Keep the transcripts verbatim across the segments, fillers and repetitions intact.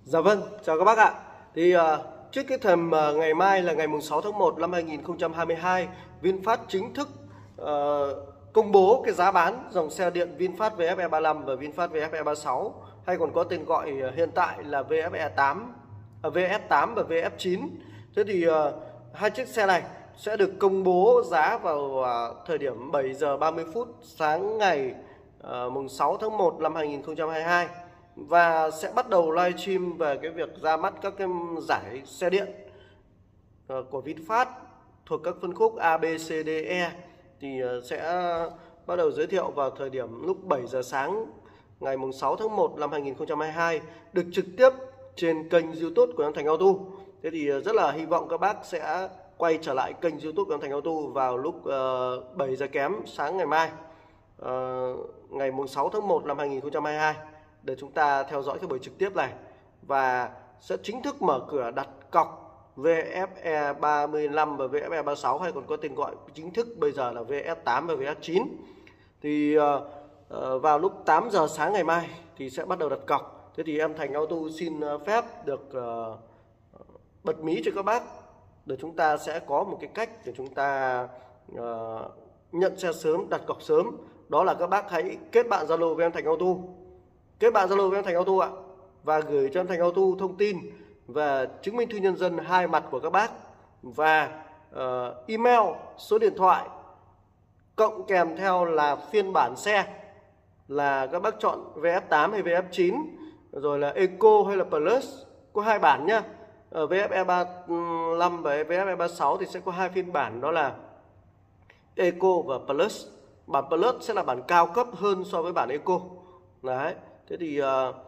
Dạ vâng, chào các bác ạ. Thì uh, trước cái thềm uh, ngày mai là ngày sáu tháng một năm hai nghìn không trăm hai mươi hai, VinFast chính thức uh, công bố cái giá bán dòng xe điện VinFast vê ép e ba mươi lăm và VinFast vê ép e ba mươi sáu, hay còn có tên gọi uh, hiện tại là vê ép e tám, uh, vê ép tám và vê ép chín. Thế thì uh, hai chiếc xe này sẽ được công bố giá vào uh, thời điểm bảy giờ ba mươi phút sáng ngày uh, mùng sáu tháng một năm hai nghìn không trăm hai mươi hai. Và sẽ bắt đầu livestream về cái việc ra mắt các cái giải xe điện của VinFast thuộc các phân khúc A, B, C, D, E. Thì sẽ bắt đầu giới thiệu vào thời điểm lúc bảy giờ sáng ngày sáu tháng một năm hai nghìn không trăm hai mươi hai, được trực tiếp trên kênh YouTube của Em Thành Auto. Thế thì rất là hy vọng các bác sẽ quay trở lại kênh YouTube của Em Thành Auto vào lúc uh, bảy giờ kém sáng ngày mai, uh, ngày sáu tháng một năm hai nghìn không trăm hai mươi hai, để chúng ta theo dõi cái buổi trực tiếp này, và sẽ chính thức mở cửa đặt cọc vê ép e ba mươi lăm và vê ép e ba mươi sáu, hay còn có tên gọi chính thức bây giờ là vê ép tám và vê ép chín. Thì uh, uh, vào lúc tám giờ sáng ngày mai thì sẽ bắt đầu đặt cọc. Thế thì Em Thành Auto xin phép được uh, bật mí cho các bác, để chúng ta sẽ có một cái cách để chúng ta uh, nhận xe sớm, đặt cọc sớm. Đó là các bác hãy kết bạn Zalo với Em Thành Auto. Kết bạn Zalo với Em Thành Auto ạ, và gửi cho Em Thành Auto thông tin về chứng minh thư nhân dân hai mặt của các bác, và uh, email, số điện thoại, cộng kèm theo là phiên bản xe, là các bác chọn vê ép tám hay vê ép chín, rồi là Eco hay là Plus, có hai bản nhá. Ở vê ép e ba mươi lăm và vê ép e ba mươi sáu thì sẽ có hai phiên bản, đó là Eco và Plus. Bản Plus sẽ là bản cao cấp hơn so với bản Eco. Đấy. Thế thì uh,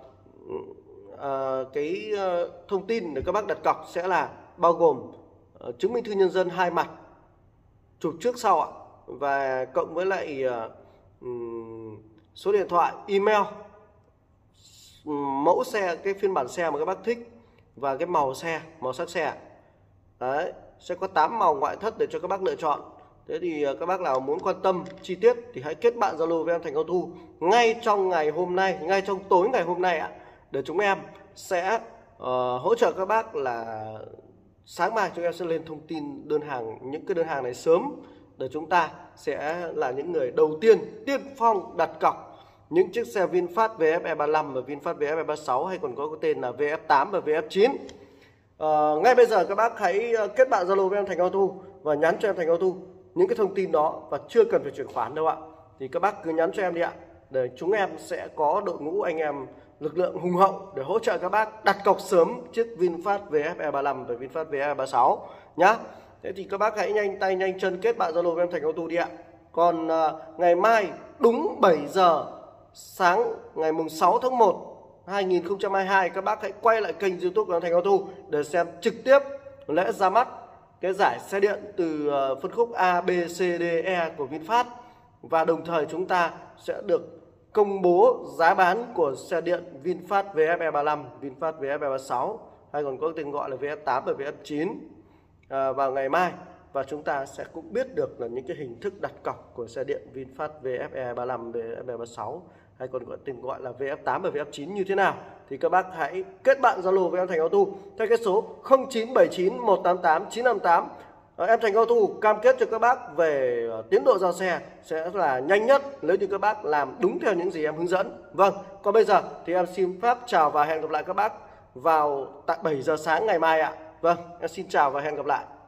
uh, cái uh, thông tin để các bác đặt cọc sẽ là bao gồm uh, chứng minh thư nhân dân hai mặt, chụp trước sau ạ, và cộng với lại uh, um, số điện thoại, email, um, mẫu xe, cái phiên bản xe mà các bác thích, và cái màu xe, màu sắc xe. Đấy, sẽ có tám màu ngoại thất để cho các bác lựa chọn. Thế thì các bác nào muốn quan tâm chi tiết thì hãy kết bạn Zalo với Em Thành Auto ngay trong ngày hôm nay, ngay trong tối ngày hôm nay ạ, để chúng em sẽ uh, hỗ trợ các bác là sáng mai chúng em sẽ lên thông tin đơn hàng, những cái đơn hàng này sớm, để chúng ta sẽ là những người đầu tiên tiên phong đặt cọc những chiếc xe VinFast vê ép e ba mươi lăm và VinFast vê ép e ba mươi sáu, hay còn có cái tên là vê ép tám và vê ép chín. Uh, ngay bây giờ các bác hãy kết bạn Zalo với Em Thành Auto và nhắn cho Em Thành Auto những cái thông tin đó, và chưa cần phải chuyển khoản đâu ạ. Thì các bác cứ nhắn cho em đi ạ, để chúng em sẽ có đội ngũ anh em lực lượng hùng hậu để hỗ trợ các bác đặt cọc sớm chiếc VinFast vê ép e ba mươi lăm và VinFast vê ép e ba mươi sáu nhá. Thế thì các bác hãy nhanh tay nhanh chân kết bạn Zalo với Em Thành Auto đi ạ. Còn uh, ngày mai đúng bảy giờ sáng ngày mùng sáu tháng một năm hai nghìn không trăm hai mươi hai, các bác hãy quay lại kênh YouTube của Em Thành Auto để xem trực tiếp lễ ra mắt cái giải xe điện từ phân khúc A, B, C, D, E của VinFast. Và đồng thời chúng ta sẽ được công bố giá bán của xe điện VinFast vê ép e ba mươi lăm, VinFast vê ép e ba mươi sáu, hay còn có tên gọi là vê ép tám và vê ép chín à, vào ngày mai. Và chúng ta sẽ cũng biết được là những cái hình thức đặt cọc của xe điện VinFast vê ép e ba mươi lăm, vê ép e ba mươi sáu, hay còn có tên gọi là vê ép tám và vê ép chín như thế nào. Thì các bác hãy kết bạn Zalo với Em Thành Auto theo cái số không chín bảy chín một tám tám chín năm tám. Em Thành Auto cam kết cho các bác về tiến độ giao xe sẽ là nhanh nhất nếu như các bác làm đúng theo những gì em hướng dẫn. Vâng, còn bây giờ thì em xin phép chào và hẹn gặp lại các bác vào tại bảy giờ sáng ngày mai ạ. Vâng, em xin chào và hẹn gặp lại.